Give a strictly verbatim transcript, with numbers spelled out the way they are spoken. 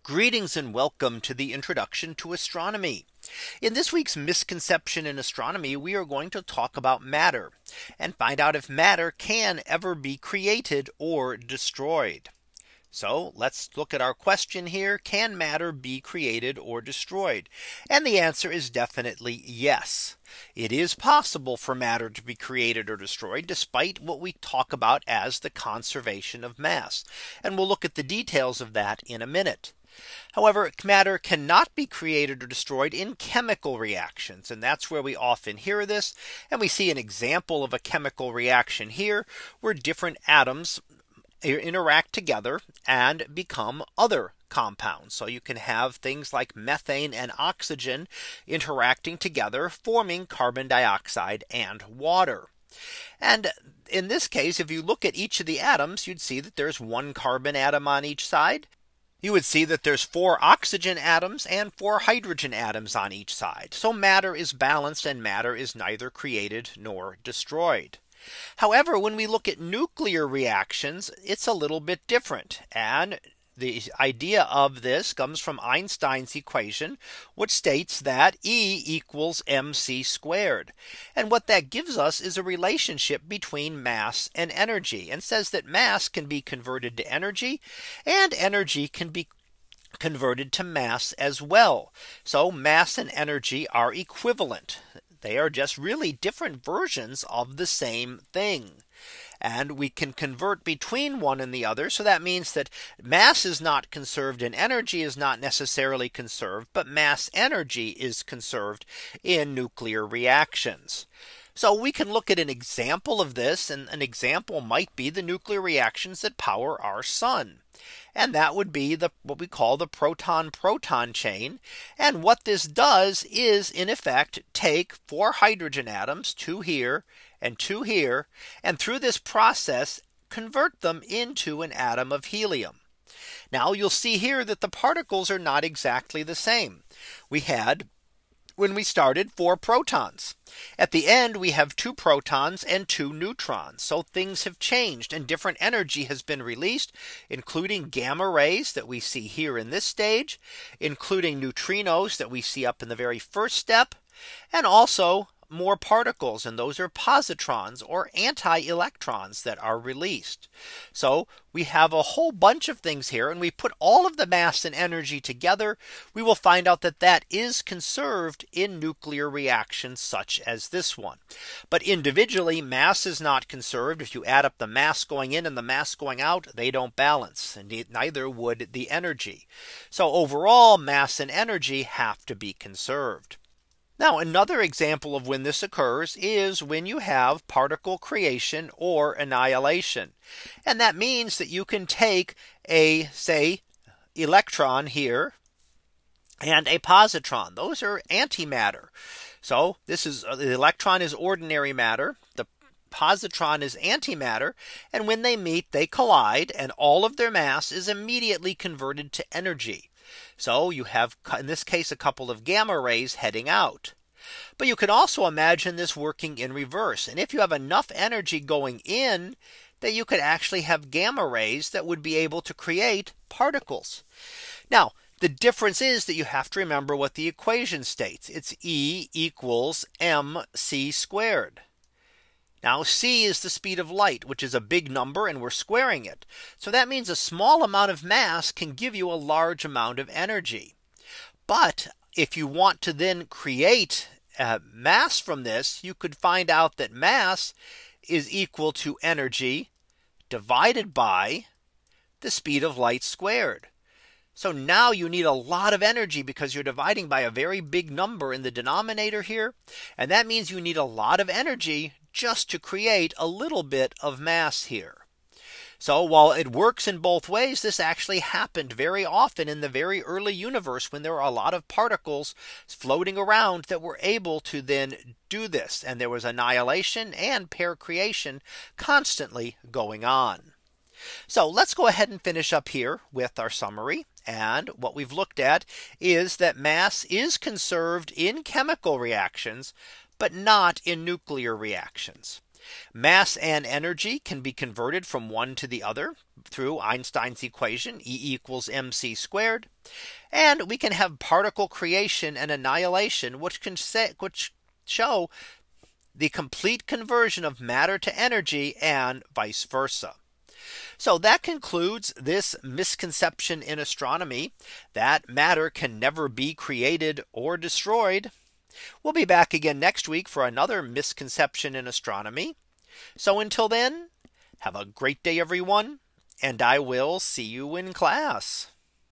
Greetings and welcome to the introduction to astronomy. In this week's misconception in astronomy, we are going to talk about matter and find out if matter can ever be created or destroyed. So let's look at our question here. Can matter be created or destroyed? And the answer is definitely yes. It is possible for matter to be created or destroyed, despite what we talk about as the conservation of mass. And we'll look at the details of that in a minute. However, matter cannot be created or destroyed in chemical reactions. And that's where we often hear this. And we see an example of a chemical reaction here where different atoms interact together and become other compounds. So you can have things like methane and oxygen interacting together, forming carbon dioxide and water. And in this case, if you look at each of the atoms, you'd see that there's one carbon atom on each side. You would see that there's four oxygen atoms and four hydrogen atoms on each side. So matter is balanced and matter is neither created nor destroyed. However, when we look at nuclear reactions, it's a little bit different. And the idea of this comes from Einstein's equation, which states that E equals mc squared. And what that gives us is a relationship between mass and energy, and says that mass can be converted to energy and energy can be converted to mass as well. So mass and energy are equivalent. They are just really different versions of the same thing. And we can convert between one and the other. So that means that mass is not conserved and energy is not necessarily conserved, but mass energy is conserved in nuclear reactions. So we can look at an example of this, and an example might be the nuclear reactions that power our sun. And that would be the what we call the proton proton chain. And what this does is in effect take four hydrogen atoms, two here and two here, and through this process convert them into an atom of helium. Now you'll see here that the particles are not exactly the same. We had, when we started, four protons. At the end, we have two protons and two neutrons. So things have changed and different energy has been released, including gamma rays that we see here in this stage, including neutrinos that we see up in the very first step, and also more particles, and those are positrons or anti-electrons that are released. So we have a whole bunch of things here, and we put all of the mass and energy together. We will find out that that is conserved in nuclear reactions such as this one. But individually, mass is not conserved. If you add up the mass going in and the mass going out, they don't balance, and neither would the energy. So overall, mass and energy have to be conserved. Now, another example of when this occurs is when you have particle creation or annihilation. And that means that you can take a, say, electron here and a positron. Those are antimatter. So this is the electron is ordinary matter. The positron is antimatter. And when they meet, they collide, and all of their mass is immediately converted to energy. So you have, in this case, a couple of gamma rays heading out. But you can also imagine this working in reverse. And if you have enough energy going in, that you could actually have gamma rays that would be able to create particles. Now, the difference is that you have to remember what the equation states. It's E equals mc squared. Now c is the speed of light, which is a big number, and we're squaring it. So that means a small amount of mass can give you a large amount of energy. But if you want to then create uh, mass from this, you could find out that mass is equal to energy divided by the speed of light squared. So now you need a lot of energy because you're dividing by a very big number in the denominator here. And that means you need a lot of energy just to create a little bit of mass here. So while it works in both ways, this actually happened very often in the very early universe when there were a lot of particles floating around that were able to then do this. And there was annihilation and pair creation constantly going on. So let's go ahead and finish up here with our summary. And what we've looked at is that mass is conserved in chemical reactions, but not in nuclear reactions. Mass and energy can be converted from one to the other through Einstein's equation E equals mc squared. And we can have particle creation and annihilation, which can say, which show the complete conversion of matter to energy and vice versa. So that concludes this misconception in astronomy, that matter can never be created or destroyed. We'll be back again next week for another misconception in astronomy. So until then, have a great day, everyone, and I will see you in class.